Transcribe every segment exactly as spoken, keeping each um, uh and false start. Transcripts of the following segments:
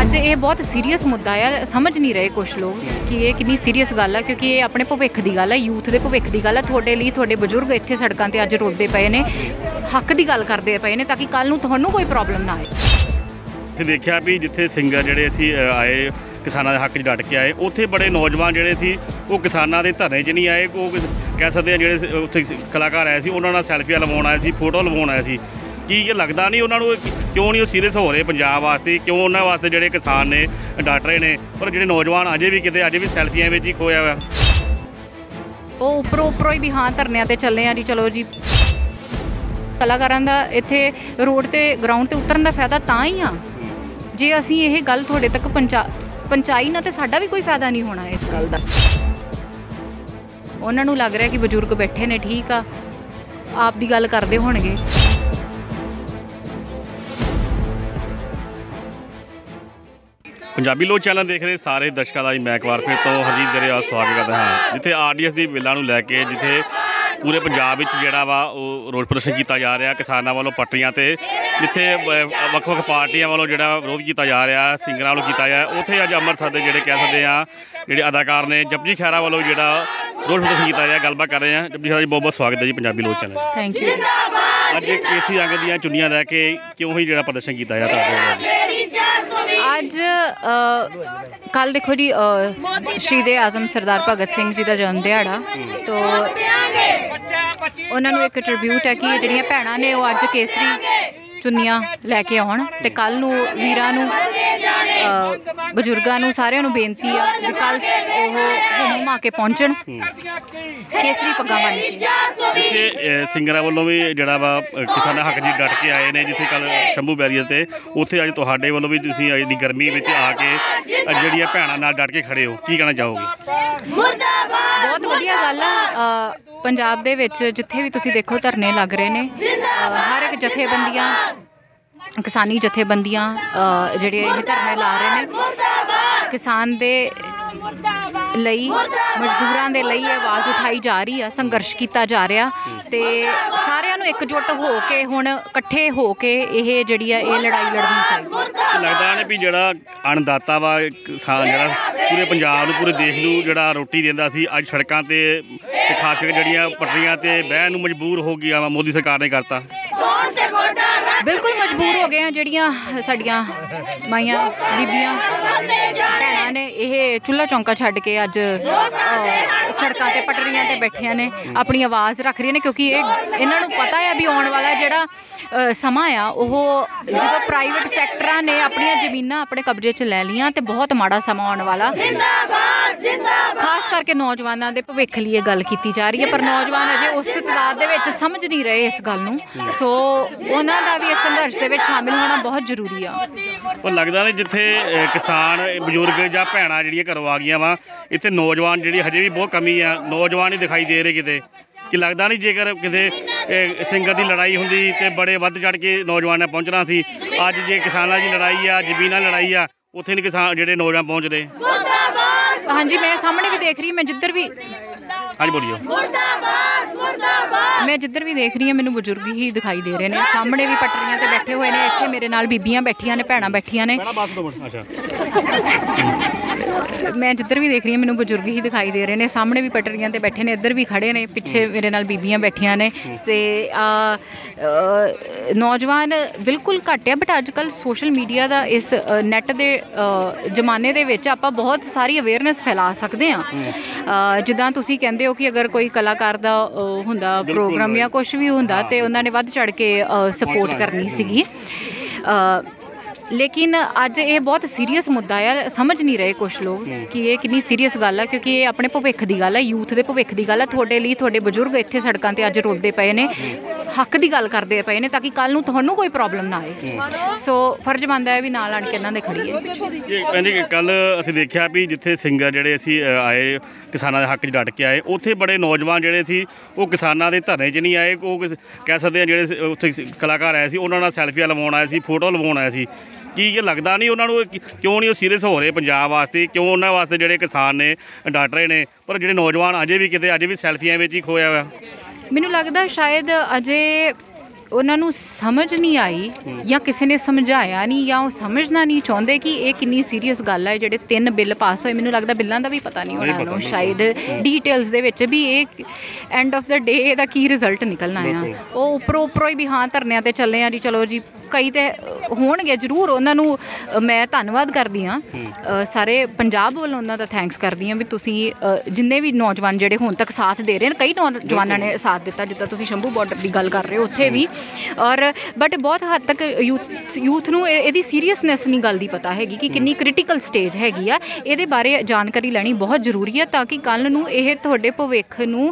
ਅੱਜ ਇਹ ਬਹੁਤ ਸੀਰੀਅਸ ਮੁੱਦਾ ਆ। ਸਮਝ ਨਹੀਂ ਰਹੇ ਕੁਛ ਲੋਕ ਕਿ ਇਹ ਕਿੰਨੀ ਸੀਰੀਅਸ ਗੱਲ ਆ, ਕਿਉਂਕਿ ਇਹ ਆਪਣੇ ਭਵਿੱਖ ਦੀ ਗੱਲ ਆ, ਯੂਥ ਦੇ ਭਵਿੱਖ ਦੀ ਗੱਲ ਆ। ਤੁਹਾਡੇ ਲਈ ਤੁਹਾਡੇ ਬਜ਼ੁਰਗ ਇੱਥੇ ਸੜਕਾਂ 'ਤੇ ਅੱਜ ਰੁਲਦੇ ਪਏ ਨੇ, ਹੱਕ ਦੀ ਗੱਲ ਕਰਦੇ ਪਏ ਨੇ, ਤਾਂ ਕਿ ਕੱਲ੍ਹ ਨੂੰ ਤੁਹਾਨੂੰ ਕੋਈ ਪ੍ਰੋਬਲਮ ਨਾ ਆਏ। ਅਸੀਂ ਦੇਖਿਆ ਵੀ ਜਿੱਥੇ ਸਿੰਗਰ ਜਿਹੜੇ ਅਸੀਂ ਆਏ ਕਿਸਾਨਾਂ ਦੇ ਹੱਕ 'ਚ ਡਟ ਕੇ ਆਏ, ਉੱਥੇ ਬੜੇ ਨੌਜਵਾਨ ਜਿਹੜੇ ਸੀ ਉਹ ਕਿਸਾਨਾਂ ਦੇ ਧਰਨੇ 'ਚ ਨਹੀਂ ਆਏ। ਉਹ ਕਹਿ ਸਕਦੇ ਆ ਜਿਹੜੇ ਉੱਥੇ ਕਲਾਕਾਰ ਆਏ ਸੀ ਉਹਨਾਂ ਨਾਲ ਸੈਲਫੀਆਂ ਲਵਾਉਣ ਆਏ ਸੀ, ਫੋਟੋ ਲਵਾਉਣ ਆਏ ਸੀ। ਕੀ ਇਹ ਲੱਗਦਾ ਨਹੀਂ ਉਹਨਾਂ ਨੂੰ ਕਿਉਂ ਨਹੀਂ ਉਹ ਸੀਰੀਅਸ ਹੋ ਰਹੇ ਪੰਜਾਬ ਵਾਸਤੇ? ਕਿਉਂ ਉਹਨਾਂ ਵਾਸਤੇ ਜਿਹੜੇ ਕਿਸਾਨ ਨੇ ਡਟ ਰਹੇ ਨੇ, ਪਰ ਜਿਹੜੇ ਨੌਜਵਾਨ ਅਜੇ ਵੀ ਕਿਤੇ ਅਜੇ ਵੀ ਸੈਲਫੀਆਂ ਵਿੱਚ ਹੀ ਖੋਇਆ ਹੋਇਆ। ਉਹ ਉੱਪਰੋਂ ਉੱਪਰੋਂ ਹੀ ਵੀ ਹਾਂ ਧਰਨਿਆਂ 'ਤੇ ਚੱਲੇ ਆ ਜੀ, ਚਲੋ ਜੀ। ਕਲਾਕਾਰਾਂ ਦਾ ਇੱਥੇ ਰੋਡ 'ਤੇ ਗਰਾਊਂਡ 'ਤੇ ਉਤਰਨ ਦਾ ਫਾਇਦਾ ਤਾਂ ਹੀ ਆ ਜੇ ਅਸੀਂ ਇਹ ਗੱਲ ਤੁਹਾਡੇ ਤੱਕ ਪਹੁੰਚਾ ਪਹੁੰਚਾਈ ਨਾ, ਤੇ ਸਾਡਾ ਵੀ ਕੋਈ ਫਾਇਦਾ ਨਹੀਂ ਹੋਣਾ ਇਸ ਗੱਲ ਦਾ। ਉਹਨਾਂ ਨੂੰ ਲੱਗ ਰਿਹਾ ਕਿ ਬਜ਼ੁਰਗ ਬੈਠੇ ਨੇ, ਠੀਕ ਆ, ਆਪ ਦੀ ਗੱਲ ਕਰਦੇ ਹੋਣਗੇ। ਪੰਜਾਬੀ ਲੋਕ ਚੈਨਲ ਦੇਖ ਰਹੇ ਸਾਰੇ ਦਰਸ਼ਕਾਂ ਦਾ ਮੈਂ ਇੱਕ ਵਾਰ ਫਿਰ ਤੋਂ ਹਰਜੀਤ ਦਰਿਆ ਸਵਾਗਤ ਕਰਦਾ ਹਾਂ। ਜਿੱਥੇ ਆਰ ਡੀ ਐਸ ਦੀ ਬਿੱਲਾਂ ਨੂੰ ਲੈ ਕੇ ਜਿੱਥੇ ਪੂਰੇ ਪੰਜਾਬ ਵਿੱਚ ਜਿਹੜਾ ਵਾ ਉਹ ਰੋਸ ਪ੍ਰਦਰਸ਼ਨ ਕੀਤਾ ਜਾ ਰਿਹਾ ਕਿਸਾਨਾਂ ਵੱਲੋਂ ਪੱਟਰੀਆਂ 'ਤੇ, ਜਿੱਥੇ ਵੱਖ ਵੱਖ ਪਾਰਟੀਆਂ ਵੱਲੋਂ ਜਿਹੜਾ ਵਿਰੋਧ ਕੀਤਾ ਜਾ ਰਿਹਾ, ਸਿੰਗਰਾਂ ਵੱਲੋਂ ਕੀਤਾ ਜਾ ਰਿਹਾ, ਉੱਥੇ ਅੱਜ ਅੰਮ੍ਰਿਤਸਰ ਦੇ ਜਿਹੜੇ ਕਹਿ ਸਕਦੇ ਆ ਜਿਹੜੇ ਅਦਾਕਾਰ ਨੇ ਜਪਜੀ ਖਹਿਰਾ ਵੱਲੋਂ ਜਿਹੜਾ ਰੋਸ ਪ੍ਰਦਰਸ਼ਨ ਕੀਤਾ ਜਾ ਰਿਹਾ। ਗੱਲਬਾਤ ਕਰ ਰਹੇ ਹਾਂ। ਜਪਜੀ ਖਹਿਰਾ ਜੀ, ਬਹੁਤ ਬਹੁਤ ਸਵਾਗਤ ਹੈ ਜੀ ਪੰਜਾਬੀ ਲੋਕ ਚੈਨਲ। Thank you. ਅੱਜ ਕੇਸੀ ਰੰਗ ਦੀਆਂ ਚੁੰਨੀਆਂ ਲੈ ਕੇ ਕਿਉਂ ਹੀ ਜਿਹੜਾ ਪ੍ਰਦਰਸ਼ਨ ਕੀਤਾ ਜਾ ਤੁਹਾਡੇ? ਅੱਜ ਕੱਲ੍ਹ ਦੇਖੋ ਜੀ, ਸ਼ਹੀਦ ਆਜ਼ਮ ਸਰਦਾਰ ਭਗਤ ਸਿੰਘ ਜੀ ਦਾ ਜਨਮ ਦਿਹਾੜਾ, ਤੋ ਉਹਨਾਂ ਨੂੰ ਇੱਕ ਟ੍ਰਿਬਿਊਟ ਹੈ ਕਿ ਜਿਹੜੀਆਂ ਭੈਣਾਂ ਨੇ ਉਹ ਅੱਜ ਕੇਸਰੀ ਚੁੰਨੀਆਂ ਲੈ ਕੇ ਆਉਣ, ਅਤੇ ਕੱਲ੍ਹ ਨੂੰ ਵੀਰਾਂ ਨੂੰ, ਬਜ਼ੁਰਗਾਂ ਨੂੰ, ਸਾਰਿਆਂ ਨੂੰ ਬੇਨਤੀ ਆ ਵੀ ਕੱਲ੍ਹ ਉਹ ਹੁਮ ਆ ਕੇ ਪਹੁੰਚਣ ਕੇਸਰੀ ਪੱਗਾਂ ਬੰਨ੍ਹ ਕੇ। ਇੱਥੇ ਸਿੰਗਰਾਂ ਵੱਲੋਂ ਵੀ ਜਿਹੜਾ ਵਾ ਕਿਸਾਨਾਂ ਹੱਕ ਜੀ ਡਟ ਕੇ ਆਏ ਨੇ, ਜਿੱਥੇ ਕੱਲ੍ਹ ਸ਼ੰਭੂ ਬੈਰੀਅਰ 'ਤੇ, ਉੱਥੇ ਅੱਜ ਤੁਹਾਡੇ ਵੱਲੋਂ ਵੀ ਤੁਸੀਂ ਇੰਨੀ ਗਰਮੀ ਵਿੱਚ ਆ ਕੇ ਜਿਹੜੀਆਂ ਭੈਣਾਂ ਨਾਲ ਡਟ ਕੇ ਖੜੇ ਹੋ, ਕੀ ਕਹਿਣਾ ਚਾਹੋਗੇ? ਬਹੁਤ ਵਧੀਆ ਗੱਲ ਆ। ਪੰਜਾਬ ਦੇ ਵਿੱਚ ਜਿੱਥੇ ਵੀ ਤੁਸੀਂ ਦੇਖੋ ਧਰਨੇ ਲੱਗ ਰਹੇ ਨੇ, ਹਰ ਇੱਕ ਜਥੇਬੰਦੀਆਂ, ਕਿਸਾਨੀ ਜਥੇਬੰਦੀਆਂ ਜਿਹੜੇ ਇਹ ਧਰਨੇ ਲਾ ਰਹੇ ਨੇ, ਕਿਸਾਨ ਦੇ ਲਈ, ਮਜ਼ਦੂਰਾਂ ਦੇ ਲਈ ਆਵਾਜ਼ ਉਠਾਈ ਜਾ ਰਹੀ ਆ, ਸੰਘਰਸ਼ ਕੀਤਾ ਜਾ ਰਿਹਾ, ਅਤੇ ਸਾਰਿਆਂ ਨੂੰ ਇਕਜੁੱਟ ਹੋ ਕੇ ਹੁਣ ਇਕੱਠੇ ਹੋ ਕੇ ਇਹ ਜਿਹੜੀ ਆ ਇਹ ਲੜਾਈ ਲੜਨੀ ਚਾਹੀਦੀ। ਲੱਗਦਾ ਨੇ ਵੀ ਜਿਹੜਾ ਅੰਨਦਾਤਾ ਵਾ ਕਿਸਾਨ, ਜਿਹੜਾ ਪੂਰੇ ਪੰਜਾਬ ਨੂੰ, ਪੂਰੇ ਦੇਸ਼ ਨੂੰ ਜਿਹੜਾ ਰੋਟੀ ਦਿੰਦਾ ਸੀ, ਅੱਜ ਸੜਕਾਂ 'ਤੇ ਤੇ ਖਾਸ ਕਰਕੇ ਜਿਹੜੀਆਂ ਪਟੜੀਆਂ 'ਤੇ ਬਹਿਣ ਨੂੰ ਮਜਬੂਰ ਹੋ ਗਿਆ ਵਾ, ਮੋਦੀ ਸਰਕਾਰ ਨੇ ਕਰਤਾ। ਬਿਲਕੁਲ ਮਜਬੂਰ ਹੋ ਗਏ ਆ। ਜਿਹੜੀਆਂ ਸਾਡੀਆਂ ਮਾਈਆਂ, ਬੀਬੀਆਂ, ਭੈਣਾਂ ਨੇ, ਇਹ ਚੁੱਲ੍ਹਾ ਚੌਂਕਾ ਛੱਡ ਕੇ ਅੱਜ ਸੜਕਾਂ 'ਤੇ ਪਟੜੀਆਂ 'ਤੇ ਬੈਠੀਆਂ ਨੇ, ਆਪਣੀ ਆਵਾਜ਼ ਰੱਖ ਰਹੀਆਂ ਨੇ, ਕਿਉਂਕਿ ਇਹ ਇਹਨਾਂ ਨੂੰ ਪਤਾ ਆ ਵੀ ਆਉਣ ਵਾਲਾ ਜਿਹੜਾ ਸਮਾਂ ਆ ਉਹ ਜਦੋਂ ਪ੍ਰਾਈਵੇਟ ਸੈਕਟਰਾਂ ਨੇ ਆਪਣੀਆਂ ਜ਼ਮੀਨਾਂ ਆਪਣੇ ਕਬਜ਼ੇ 'ਚ ਲੈ ਲਈਆਂ, ਅਤੇ ਬਹੁਤ ਮਾੜਾ ਸਮਾਂ ਆਉਣ ਵਾਲਾ। ਖਾਸ ਕਰਕੇ ਨੌਜਵਾਨਾਂ ਦੇ ਭਵਿੱਖ ਲਈ ਇਹ ਗੱਲ ਕੀਤੀ ਜਾ ਰਹੀ ਹੈ, ਪਰ ਨੌਜਵਾਨ ਅਜੇ ਉਸ ਤਾਦਾਦ ਦੇ ਵਿੱਚ ਸਮਝ ਨਹੀਂ ਰਹੇ ਇਸ ਗੱਲ ਨੂੰ, ਸੋ ਉਹਨਾਂ ਦਾ ਵੀ ਇਸ ਸੰਘਰਸ਼ ਦੇ ਵਿੱਚ ਸ਼ਾਮਿਲ ਹੋਣਾ ਬਹੁਤ ਜ਼ਰੂਰੀ ਆ। ਪਰ ਲੱਗਦਾ ਨਹੀਂ ਜਿੱਥੇ ਕਿਸਾਨ, ਬਜ਼ੁਰਗ ਜਾਂ ਭੈਣਾਂ ਜਿਹੜੀਆਂ ਘਰੋਂ ਆ ਗਈਆਂ ਵਾ, ਇੱਥੇ ਨੌਜਵਾਨ ਜਿਹੜੀ ਹਜੇ ਵੀ ਬਹੁਤ ਕਮੀ ਆ, ਨੌਜਵਾਨ ਹੀ ਦਿਖਾਈ ਦੇ ਰਹੇ ਕਿਤੇ। ਕਿ ਲੱਗਦਾ ਨਹੀਂ ਜੇਕਰ ਕਿਤੇ ਸਿੰਗਰ ਦੀ ਲੜਾਈ ਹੁੰਦੀ ਤੇ ਬੜੇ ਵੱਧ ਚੜ੍ਹ ਕੇ ਨੌਜਵਾਨ ਨੇ ਪਹੁੰਚਣਾ ਸੀ, ਅੱਜ ਜੇ ਕਿਸਾਨਾਂ ਦੀ ਲੜਾਈ ਆ, ਜ਼ਮੀਨਾਂ ਲੜਾਈ ਆ, ਉੱਥੇ ਨਹੀਂ ਕਿਸਾਨ ਜਿਹੜੇ ਨੌਜਵਾਨ ਪਹੁੰਚਦੇ। ਹਾਂਜੀ, ਮੈਂ ਸਾਹਮਣੇ ਵੀ ਦੇਖ ਰਹੀ, ਮੈਂ ਜਿੱਧਰ ਵੀ, ਹਾਂਜੀ ਬੋਲੀਓ। ਮੈਂ ਜਿੱਧਰ ਵੀ ਦੇਖ ਰਹੀ ਹਾਂ ਮੈਨੂੰ ਬਜ਼ੁਰਗ ਹੀ ਦਿਖਾਈ ਦੇ ਰਹੇ ਨੇ। ਸਾਹਮਣੇ ਵੀ ਪਟਰੀਆਂ 'ਤੇ ਬੈਠੇ ਹੋਏ ਨੇ, ਇੱਥੇ ਮੇਰੇ ਨਾਲ ਬੀਬੀਆਂ ਬੈਠੀਆਂ ਨੇ, ਭੈਣਾਂ ਬੈਠੀਆਂ ਨੇ। ਮੈਂ ਜਿੱਧਰ ਵੀ ਦੇਖ ਰਹੀ ਹਾਂ ਮੈਨੂੰ ਬਜ਼ੁਰਗ ਹੀ ਦਿਖਾਈ ਦੇ ਰਹੇ ਨੇ। ਸਾਹਮਣੇ ਵੀ ਪਟਰੀਆਂ 'ਤੇ ਬੈਠੇ ਨੇ, ਇੱਧਰ ਵੀ ਖੜ੍ਹੇ ਨੇ, ਪਿੱਛੇ ਮੇਰੇ ਨਾਲ ਬੀਬੀਆਂ ਬੈਠੀਆਂ ਨੇ। ਅਤੇ ਨੌਜਵਾਨ ਬਿਲਕੁਲ ਘੱਟ ਆ, ਬਟ ਅੱਜ ਕੱਲ੍ਹ ਸੋਸ਼ਲ ਮੀਡੀਆ ਦਾ, ਇਸ ਨੈੱਟ ਦੇ ਜ਼ਮਾਨੇ ਦੇ ਵਿੱਚ ਆਪਾਂ ਬਹੁਤ ਸਾਰੀ ਅਵੇਅਰਨੈਸ ਫੈਲਾ ਸਕਦੇ ਹਾਂ। ਜਿੱਦਾਂ ਤੁਸੀਂ ਕਹਿੰਦੇ ਹੋ ਕਿ ਅਗਰ ਕੋਈ ਕਲਾਕਾਰ ਦਾ ਹੁੰਦਾ ਪ੍ਰੋਗਰਾਮ ਜਾਂ ਕੁਛ ਵੀ ਹੁੰਦਾ, ਅਤੇ ਉਹਨਾਂ ਨੇ ਵੱਧ ਚੜ੍ਹ ਕੇ ਸਪੋਰਟ ਕਰਨੀ ਸੀਗੀ। ਲੇਕਿਨ ਅੱਜ ਇਹ ਬਹੁਤ ਸੀਰੀਅਸ ਮੁੱਦਾ ਆ। ਸਮਝ ਨਹੀਂ ਰਹੇ ਕੁਛ ਲੋਕ ਕਿ ਇਹ ਕਿੰਨੀ ਸੀਰੀਅਸ ਗੱਲ ਆ, ਕਿਉਂਕਿ ਇਹ ਆਪਣੇ ਭਵਿੱਖ ਦੀ ਗੱਲ ਆ, ਯੂਥ ਦੇ ਭਵਿੱਖ ਦੀ ਗੱਲ ਆ। ਤੁਹਾਡੇ ਲਈ ਤੁਹਾਡੇ ਬਜ਼ੁਰਗ ਇੱਥੇ ਸੜਕਾਂ 'ਤੇ ਅੱਜ ਰੁਲਦੇ ਪਏ ਨੇ, ਹੱਕ ਦੀ ਗੱਲ ਕਰਦੇ ਪਏ ਨੇ, ਤਾਂ ਕਿ ਕੱਲ੍ਹ ਨੂੰ ਤੁਹਾਨੂੰ ਕੋਈ ਪ੍ਰੋਬਲਮ ਨਾ ਆਏ। ਸੋ ਫਰਜ਼ ਬਣਦਾ ਹੈ ਵੀ ਨਾਲ ਆਣ ਕੇ ਇਹਨਾਂ ਦੇ ਖੜੀਏ। ਕਹਿੰਦੇ ਕੱਲ੍ਹ ਅਸੀਂ ਦੇਖਿਆ ਵੀ ਜਿੱਥੇ ਸਿੰਗਰ ਜਿਹੜੇ ਅਸੀਂ ਆਏ ਕਿਸਾਨਾਂ ਦੇ ਹੱਕ 'ਚ ਡਟ ਕੇ ਆਏ, ਉੱਥੇ ਬੜੇ ਨੌਜਵਾਨ ਜਿਹੜੇ ਸੀ ਉਹ ਕਿਸਾਨਾਂ ਦੇ ਧਰਨੇ 'ਚ ਨਹੀਂ ਆਏ। ਉਹ ਕਹਿ ਸਕਦੇ ਆ ਜਿਹੜੇ ਉੱਥੇ ਕਲਾਕਾਰ ਆਏ ਸੀ ਉਹਨਾਂ ਨਾਲ ਸੈਲਫੀਆਂ ਲਵਾਉਣ ਆਏ ਸੀ, ਫੋਟੋ ਲਵਾਉਣ ਆਏ ਸੀ। ਕੀ ਇਹ ਲੱਗਦਾ ਨਹੀਂ ਉਹਨਾਂ ਨੂੰ ਕਿਉਂ ਨਹੀਂ ਉਹ ਸੀਰੀਅਸ ਹੋ ਰਹੇ ਪੰਜਾਬ ਵਾਸਤੇ? ਕਿਉਂ ਉਹਨਾਂ ਵਾਸਤੇ ਜਿਹੜੇ ਕਿਸਾਨ ਨੇ ਡਟ ਰਹੇ ਨੇ, ਪਰ ਜਿਹੜੇ ਨੌਜਵਾਨ ਅਜੇ ਵੀ ਕਿਤੇ ਅਜੇ ਵੀ ਸੈਲਫੀਆਂ ਵਿੱਚ ਹੀ ਖੋਇਆ ਹੋਇਆ? ਮੈਨੂੰ ਲੱਗਦਾ ਸ਼ਾਇਦ ਅਜੇ ਉਹਨਾਂ ਨੂੰ ਸਮਝ ਨਹੀਂ ਆਈ ਜਾਂ ਕਿਸੇ ਨੇ ਸਮਝਾਇਆ ਨਹੀਂ ਜਾਂ ਉਹ ਸਮਝਣਾ ਨਹੀਂ ਚਾਹੁੰਦੇ ਕਿ ਇਹ ਕਿੰਨੀ ਸੀਰੀਅਸ ਗੱਲ ਹੈ। ਜਿਹੜੇ ਤਿੰਨ ਬਿੱਲ ਪਾਸ ਹੋਏ, ਮੈਨੂੰ ਲੱਗਦਾ ਬਿੱਲਾਂ ਦਾ ਵੀ ਪਤਾ ਨਹੀਂ ਉਹਨਾਂ ਨੂੰ ਸ਼ਾਇਦ ਡੀਟੇਲਸ ਦੇ ਵਿੱਚ ਵੀ ਇਹ ਐਂਡ ਆਫ ਦਾ ਡੇ ਇਹਦਾ ਕੀ ਰਿਜ਼ਲਟ ਨਿਕਲਣਾ ਆ। ਉਹ ਉੱਪਰੋਂ ਉੱਪਰੋਂ ਹੀ ਵੀ ਹਾਂ ਧਰਨਿਆਂ 'ਤੇ ਚੱਲੇ ਆ ਜੀ, ਚਲੋ ਜੀ ਕਈ ਤਾਂ ਹੋਣਗੇ ਜ਼ਰੂਰ, ਉਹਨਾਂ ਨੂੰ ਮੈਂ ਧੰਨਵਾਦ ਕਰਦੀ ਹਾਂ, ਸਾਰੇ ਪੰਜਾਬ ਵੱਲੋਂ ਉਹਨਾਂ ਦਾ ਥੈਂਕਸ ਕਰਦੀ ਹਾਂ ਵੀ ਤੁਸੀਂ ਜਿੰਨੇ ਵੀ ਨੌਜਵਾਨ ਜਿਹੜੇ ਹੁਣ ਤੱਕ ਸਾਥ ਦੇ ਰਹੇ ਨੇ, ਕਈ ਨੌਜਵਾਨਾਂ ਨੇ ਸਾਥ ਦਿੱਤਾ, ਜਿੱਦਾਂ ਤੁਸੀਂ ਸ਼ੰਭੂ ਬਾਰਡਰ ਦੀ ਗੱਲ ਕਰ ਰਹੇ ਹੋ ਉੱਥੇ ਵੀ, ਔਰ ਬਟ ਬਹੁਤ ਹੱਦ ਤੱਕ ਯੂਥ ਯੂਥ ਨੂੰ ਇਹਦੀ ਸੀਰੀਅਸਨੈਸ ਨਹੀਂ ਗੱਲ ਦੀ ਪਤਾ ਹੈਗੀ ਕਿ ਕਿੰਨੀ ਕ੍ਰਿਟੀਕਲ ਸਟੇਜ ਹੈਗੀ ਆ। ਇਹਦੇ ਬਾਰੇ ਜਾਣਕਾਰੀ ਲੈਣੀ ਬਹੁਤ ਜ਼ਰੂਰੀ ਹੈ ਤਾਂ ਕਿ ਕੱਲ੍ਹ ਨੂੰ ਇਹ ਤੁਹਾਡੇ ਭਵਿੱਖ ਨੂੰ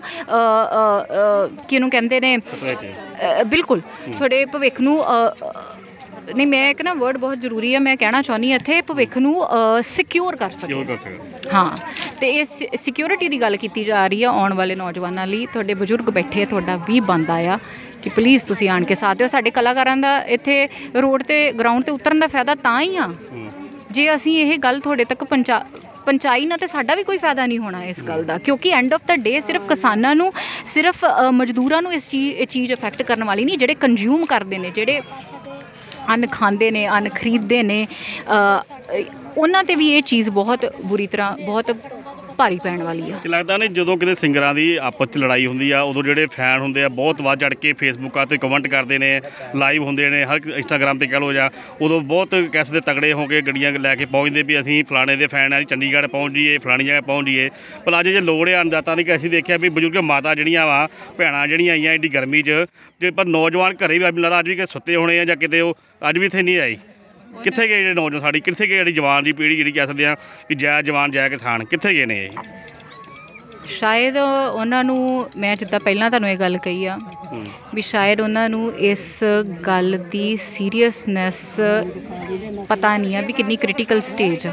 ਕਿਹਨੂੰ ਕਹਿੰਦੇ ਨੇ, ਬਿਲਕੁਲ ਤੁਹਾਡੇ ਭਵਿੱਖ ਨੂੰ ਨਹੀਂ, ਮੈਂ ਇੱਕ ਨਾ ਵਰਡ ਬਹੁਤ ਜ਼ਰੂਰੀ ਹੈ ਮੈਂ ਕਹਿਣਾ ਚਾਹੁੰਦੀ ਹਾਂ ਇੱਥੇ, ਭਵਿੱਖ ਨੂੰ ਸਿਕਿਉਰ ਕਰ ਸਕੇ। ਹਾਂ, ਅਤੇ ਇਹ ਸਿਕਿਉਰਿਟੀ ਦੀ ਗੱਲ ਕੀਤੀ ਜਾ ਰਹੀ ਆ ਆਉਣ ਵਾਲੇ ਨੌਜਵਾਨਾਂ ਲਈ। ਤੁਹਾਡੇ ਬਜ਼ੁਰਗ ਬੈਠੇ, ਤੁਹਾਡਾ ਵੀ ਬਣਦਾ ਆ ਕਿ ਪਲੀਜ਼ ਤੁਸੀਂ ਆਣ ਕੇ ਸਾਥ ਦਿਓ। ਸਾਡੇ ਕਲਾਕਾਰਾਂ ਦਾ ਇੱਥੇ ਰੋਡ 'ਤੇ ਗਰਾਊਂਡ 'ਤੇ ਉਤਰਨ ਦਾ ਫਾਇਦਾ ਤਾਂ ਹੀ ਆ ਜੇ ਅਸੀਂ ਇਹ ਗੱਲ ਤੁਹਾਡੇ ਤੱਕ ਪਹੁੰਚਾ ਪਹੁੰਚਾਈ ਨਾ, ਤਾਂ ਸਾਡਾ ਵੀ ਕੋਈ ਫਾਇਦਾ ਨਹੀਂ ਹੋਣਾ ਇਸ ਗੱਲ ਦਾ, ਕਿਉਂਕਿ ਐਂਡ ਆਫ ਦਾ ਡੇ ਸਿਰਫ ਕਿਸਾਨਾਂ ਨੂੰ, ਸਿਰਫ ਮਜ਼ਦੂਰਾਂ ਨੂੰ ਇਸ ਚੀਜ਼ ਇਹ ਚੀਜ਼ ਇਫੈਕਟ ਕਰਨ ਵਾਲੀ ਨਹੀਂ, ਜਿਹੜੇ ਕੰਜ਼ਿਊਮ ਕਰਦੇ ਨੇ, ਜਿਹੜੇ ਅੰਨ ਖਾਂਦੇ ਨੇ, ਅੰਨ ਖਰੀਦਦੇ ਨੇ, ਉਹਨਾਂ 'ਤੇ ਵੀ ਇਹ ਚੀਜ਼ ਬਹੁਤ ਬੁਰੀ ਤਰ੍ਹਾਂ ਬਹੁਤ ਭਾਰੀ ਪੈਣ ਵਾਲੀ ਆ। ਲੱਗਦਾ ਨਹੀਂ ਜਦੋਂ ਕਿਤੇ ਸਿੰਗਰਾਂ ਦੀ ਆਪਸ 'ਚ ਲੜਾਈ ਹੁੰਦੀ ਆ, ਉਦੋਂ ਜਿਹੜੇ ਫੈਨ ਹੁੰਦੇ ਆ ਬਹੁਤ ਵੱਧ ਚੜ੍ਹ ਕੇ ਫੇਸਬੁੱਕਾਂ 'ਤੇ ਕਮੈਂਟ ਕਰਦੇ ਨੇ, ਲਾਈਵ ਹੁੰਦੇ ਨੇ, ਹਰ ਇੰਸਟਾਗ੍ਰਾਮ 'ਤੇ ਕਹਿ ਲਓ ਜਾਂ, ਉਦੋਂ ਬਹੁਤ ਕਿਸੇ ਦੇ ਤਗੜੇ ਹੋ ਕੇ ਗੱਡੀਆਂ ਲੈ ਕੇ ਪਹੁੰਚਦੇ ਵੀ ਅਸੀਂ ਫਲਾਣੇ ਦੇ ਫੈਨ ਆ, ਚੰਡੀਗੜ੍ਹ ਪਹੁੰਚ ਜਾਈਏ, ਫਲਾਣੀ ਜਗ੍ਹਾ ਪਹੁੰਚ ਜਾਈਏ। ਪਰ ਅੱਜ ਜੇ ਲੋੜ ਆ ਅੰਦਾਤਾ ਨਹੀਂ ਕਿ ਅਸੀਂ ਦੇਖਿਆ ਵੀ ਬਜ਼ੁਰਗ ਮਾਤਾ ਜਿਹੜੀਆਂ ਵਾ, ਭੈਣਾਂ ਜਿਹੜੀਆਂ ਆਈਆਂ ਐਡੀ ਗਰਮੀ 'ਚ, ਜੇ ਪਰ ਨੌਜਵਾਨ ਘਰੇ ਵੀ ਮੈਨੂੰ ਲੱਗਦਾ ਅੱਜ ਵੀ ਕਿ ਸੁੱਤੇ ਹੋਣੇ ਆ ਜਾਂ ਕਿਤੇ ਉਹ ਅੱਜ ਵੀ ਇੱਥੇ ਨਹੀਂ ਆਈ। ਕਿੱਥੇ ਗਏ ਜਿਹੜੇ ਨੌਜਵਾਨ ਸਾਡੀ, ਕਿੱਥੇ ਗਏ ਜਿਹੜੀ ਜਵਾਨ ਦੀ ਪੀੜ੍ਹੀ ਜਿਹੜੀ ਕਹਿ ਸਕਦੇ ਹਾਂ ਕਿ ਜੈ ਜਵਾਨ ਜੈ ਕਿਸਾਨ, ਕਿੱਥੇ ਗਏ ਨੇ ਇਹ? ਸ਼ਾਇਦ ਉਹਨਾਂ ਨੂੰ, ਮੈਂ ਜਿੱਦਾਂ ਪਹਿਲਾਂ ਤੁਹਾਨੂੰ ਇਹ ਗੱਲ ਕਹੀ ਆ ਵੀ ਸ਼ਾਇਦ ਉਹਨਾਂ ਨੂੰ ਇਸ ਗੱਲ ਦੀ ਸੀਰੀਅਸਨੈਸ ਪਤਾ ਨਹੀਂ ਆ ਵੀ ਕਿੰਨੀ ਕ੍ਰਿਟੀਕਲ ਸਟੇਜ ਆ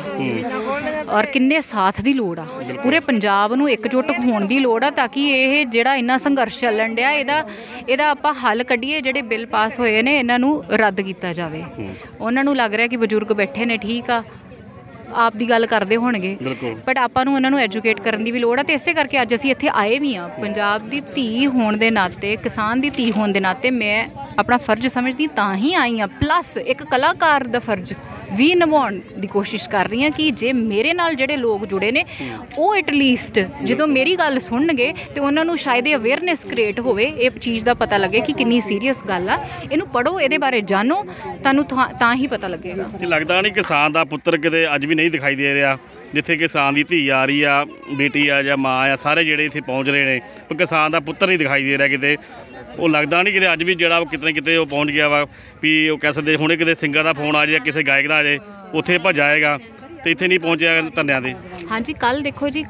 ਔਰ ਕਿੰਨੇ ਸਾਥ ਦੀ ਲੋੜ ਆ। ਪੂਰੇ ਪੰਜਾਬ ਨੂੰ ਇਕਜੁੱਟ ਹੋਣ ਦੀ ਲੋੜ ਆ ਤਾਂ ਕਿ ਇਹ ਜਿਹੜਾ ਇੰਨਾ ਸੰਘਰਸ਼ ਚੱਲਣ ਡਿਆ ਇਹਦਾ ਇਹਦਾ ਆਪਾਂ ਹੱਲ ਕੱਢੀਏ। ਜਿਹੜੇ ਬਿੱਲ ਪਾਸ ਹੋਏ ਨੇ ਇਹਨਾਂ ਨੂੰ ਰੱਦ ਕੀਤਾ ਜਾਵੇ। ਉਹਨਾਂ ਨੂੰ ਲੱਗ ਰਿਹਾ ਕਿ ਬਜ਼ੁਰਗ ਬੈਠੇ ਨੇ, ਠੀਕ ਆ, ਆਪ ਦੀ ਗੱਲ ਕਰਦੇ ਹੋਣਗੇ, ਬਟ ਆਪਾਂ ਨੂੰ ਉਹਨਾਂ ਨੂੰ ਐਜੂਕੇਟ ਕਰਨ ਦੀ ਵੀ ਲੋੜ ਆ। ਅਤੇ ਇਸੇ ਕਰਕੇ ਅੱਜ ਅਸੀਂ ਇੱਥੇ ਆਏ ਵੀ ਹਾਂ। ਪੰਜਾਬ ਦੀ ਧੀ ਹੋਣ ਦੇ ਨਾਤੇ, ਕਿਸਾਨ ਦੀ ਧੀ ਹੋਣ ਦੇ ਨਾਤੇ ਮੈਂ ਆਪਣਾ ਫਰਜ਼ ਸਮਝਦੀ ਤਾਂ ਹੀ ਆਈ ਹਾਂ, ਪਲੱਸ ਇੱਕ ਕਲਾਕਾਰ ਦਾ ਫਰਜ਼ ਵੀ ਨਿਭਾਉਣ ਦੀ ਕੋਸ਼ਿਸ਼ ਕਰ ਰਹੀ ਹਾਂ ਕਿ ਜੇ ਮੇਰੇ ਨਾਲ ਜਿਹੜੇ ਲੋਕ ਜੁੜੇ ਨੇ ਉਹ ਐਟਲੀਸਟ ਜਦੋਂ ਮੇਰੀ ਗੱਲ ਸੁਣਨਗੇ ਤੇ ਉਹਨਾਂ ਨੂੰ ਸ਼ਾਇਦ ਇਹ ਅਵੇਅਰਨੈਸ ਕ੍ਰੀਏਟ ਹੋਵੇ, ਇਹ ਚੀਜ਼ ਦਾ ਪਤਾ ਲੱਗੇ ਕਿ ਕਿੰਨੀ ਸੀਰੀਅਸ ਗੱਲ ਆ। ਇਹਨੂੰ ਪੜ੍ਹੋ, ਇਹਦੇ ਬਾਰੇ ਜਾਣੋ, ਤੁਹਾਨੂੰ ਤਾਂ ਹੀ ਪਤਾ ਲੱਗੇਗਾ। ਲੱਗਦਾ ਨਹੀਂ ਕਿਸਾਨ ਦਾ ਪੁੱਤਰ ਕਿਤੇ ਅੱਜ ਵੀ ਨਹੀਂ ਦਿਖਾਈ ਦੇ ਰਿਹਾ, ਜਿੱਥੇ ਕਿਸਾਨ ਦੀ ਧੀ ਆ ਰਹੀ ਆ, ਬੇਟੀ ਆ ਜਾਂ ਮਾਂ ਆ, ਸਾਰੇ ਜਿਹੜੇ ਇੱਥੇ ਪਹੁੰਚ ਰਹੇ ਨੇ, ਪਰ ਕਿਸਾਨ ਦਾ ਪੁੱਤਰ ਨਹੀਂ ਦਿਖਾਈ ਦੇ ਰਿਹਾ ਕਿਤੇ। ਉਹ ਲੱਗਦਾ ਨਹੀਂ ਕਿਤੇ ਅੱਜ ਵੀ ਜਿਹੜਾ ਕਿਤੇ ਨਾ ਕਿਤੇ ਉਹ ਪਹੁੰਚ ਗਿਆ ਵਾ ਵੀ ਉਹ ਕਹਿ ਸਕਦੇ ਹੁਣੇ ਕਿਤੇ ਸਿੰਗਰ ਦਾ ਫੋਨ ਆ ਜਾਏ, ਕਿਸੇ ਗਾਇਕ ਦਾ ਆ ਜਾਏ, ਉੱਥੇ ਭੱਜ ਆਏਗਾ ਅਤੇ ਇੱਥੇ ਨਹੀਂ ਪਹੁੰਚਿਆ ਧਰਨਿਆਂ 'ਤੇ। ਹਾਂਜੀ, ਕੱਲ੍ਹ ਦੇਖੋ ਜੀ,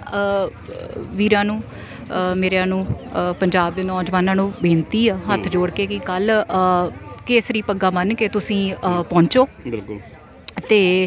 ਕੱਲ੍ਹ ਵੀਰਾਂ ਨੂੰ, ਮੇਰਿਆਂ ਨੂੰ, ਪੰਜਾਬ ਦੇ ਨੌਜਵਾਨਾਂ ਨੂੰ ਬੇਨਤੀ ਆ ਹੱਥ ਜੋੜ ਕੇ ਕਿ ਕੱਲ੍ਹ ਕੇਸਰੀ ਪੱਗਾਂ ਬੰਨ੍ਹ ਕੇ ਤੁਸੀਂ ਪਹੁੰਚੋ। ਬਿਲਕੁਲ। ਅਤੇ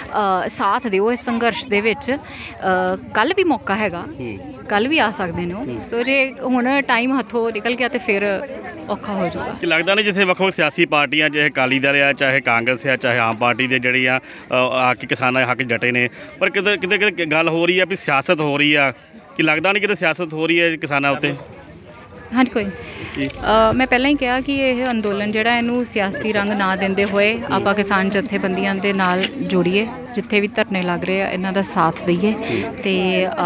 ਸਾਥ ਦਿਓ ਇਸ ਸੰਘਰਸ਼ ਦੇ ਵਿੱਚ। ਕੱਲ੍ਹ ਵੀ ਮੌਕਾ ਹੈਗਾ, ਕੱਲ੍ਹ ਵੀ ਆ ਸਕਦੇ ਨੇ ਉਹ। ਸੋ ਜੇ ਹੁਣ ਟਾਈਮ ਹੱਥੋਂ ਨਿਕਲ ਗਿਆ ਤਾਂ ਫਿਰ ਔਖਾ ਹੋ ਜਾਊਗਾ। ਕਿ ਲੱਗਦਾ ਨਹੀਂ ਜਿੱਥੇ ਵੱਖ ਵੱਖ ਸਿਆਸੀ ਪਾਰਟੀਆਂ, ਚਾਹੇ ਅਕਾਲੀ ਦਲ ਆ, ਚਾਹੇ ਕਾਂਗਰਸ ਆ, ਚਾਹੇ ਆਮ ਪਾਰਟੀ ਦੇ ਜਿਹੜੀ ਆ ਆ ਕੇ ਕਿਸਾਨਾਂ ਦੇ ਹੱਕ ਡਟੇ ਨੇ, ਪਰ ਕਿਤੇ ਕਿਤੇ ਕਿਤੇ ਗੱਲ ਹੋ ਰਹੀ ਆ ਵੀ ਸਿਆਸਤ ਹੋ ਰਹੀ ਆ। ਕਿ ਲੱਗਦਾ ਨਹੀਂ ਕਿਤੇ ਸਿਆਸਤ ਹੋ ਰਹੀ ਹੈ ਕਿਸਾਨਾਂ ਉੱਤੇ? ਹਾਂਜੀ, ਕੋਈ ਮੈਂ ਪਹਿਲਾਂ ਹੀ ਕਿਹਾ ਕਿ ਇਹ ਅੰਦੋਲਨ ਜਿਹੜਾ ਇਹਨੂੰ ਸਿਆਸਤੀ ਰੰਗ ਨਾ ਦਿੰਦੇ ਹੋਏ ਆਪਾਂ ਕਿਸਾਨ ਜਥੇਬੰਦੀਆਂ ਦੇ ਨਾਲ ਜੋੜੀਏ, ਜਿੱਥੇ ਵੀ ਧਰਨੇ ਲੱਗ ਰਹੇ ਆ ਇਹਨਾਂ ਦਾ ਸਾਥ ਦਈਏ। ਅਤੇ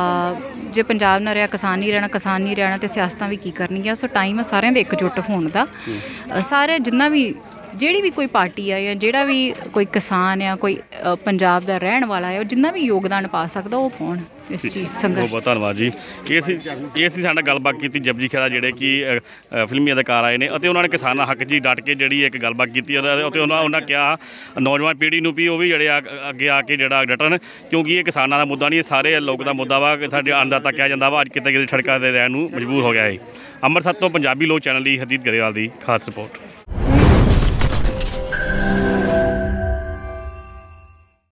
ਜੇ ਪੰਜਾਬ ਨਾ ਰਿਹਾ, ਕਿਸਾਨ ਨਹੀਂ ਰਹਿਣਾ, ਕਿਸਾਨ ਨਹੀਂ ਰਹਿਣਾ, ਅਤੇ ਸਿਆਸਤਾਂ ਵੀ ਕੀ ਕਰਨਗੀਆਂ। ਸੋ ਟਾਈਮ ਆ ਸਾਰਿਆਂ ਦੇ ਇਕਜੁੱਟ ਹੋਣ ਦਾ। ਸਾਰੇ ਜਿੰਨਾ ਵੀ ਜਿਹੜੀ ਵੀ ਕੋਈ ਪਾਰਟੀ ਆ ਜਾਂ ਜਿਹੜਾ ਵੀ ਕੋਈ ਕਿਸਾਨ ਆ, ਕੋਈ ਪੰਜਾਬ ਦਾ ਰਹਿਣ ਵਾਲਾ ਹੈ, ਉਹ ਜਿੰਨਾ ਵੀ ਯੋਗਦਾਨ ਪਾ ਸਕਦਾ ਉਹ ਪਾਉਣ ਇਸ ਚੀਜ਼ ਸੰਘਰਸ਼। ਬਹੁਤ ਬਹੁਤ ਧੰਨਵਾਦ ਜੀ। ਇਹ ਸੀ ਇਹ ਸੀ ਸਾਡਾ ਗੱਲਬਾਤ ਕੀਤੀ ਜਪਜੀ ਖਹਿਰਾ, ਜਿਹੜੇ ਕਿ ਫਿਲਮੀ ਅਦਾਕਾਰ ਆਏ ਨੇ ਅਤੇ ਉਹਨਾਂ ਨੇ ਕਿਸਾਨਾਂ ਹੱਕ 'ਚ ਡਟ ਕੇ ਜਿਹੜੀ ਇੱਕ ਗੱਲਬਾਤ ਕੀਤੀ ਅਤੇ ਉਹਨਾਂ ਉਹਨਾਂ ਕਿਹਾ ਨੌਜਵਾਨ ਪੀੜ੍ਹੀ ਨੂੰ ਵੀ ਉਹ ਵੀ ਜਿਹੜੇ ਆ ਅੱਗੇ ਆ ਕੇ ਜਿਹੜਾ ਡਟਣ, ਕਿਉਂਕਿ ਇਹ ਕਿਸਾਨਾਂ ਦਾ ਮੁੱਦਾ ਨਹੀਂ, ਇਹ ਸਾਰੇ ਲੋਕ ਦਾ ਮੁੱਦਾ ਵਾ। ਸਾਡੇ ਅੰਨਦਾਤਾ ਕਿਹਾ ਜਾਂਦਾ ਵਾ, ਅੱਜ ਕਿਤੇ ਕਿਤੇ ਸੜਕਾਂ 'ਤੇ ਰਹਿਣ ਨੂੰ ਮਜਬੂਰ ਹੋ ਗਿਆ ਹੈ। ਅੰਮ੍ਰਿਤਸਰ ਤੋਂ ਪੰਜਾਬੀ ਲੋਕ ਚੈਨਲ ਲਈ ਹਰਜੀਤ ਗਰੇਵਾਲ ਦੀ ਖਾਸ ਰਿਪੋਰਟ।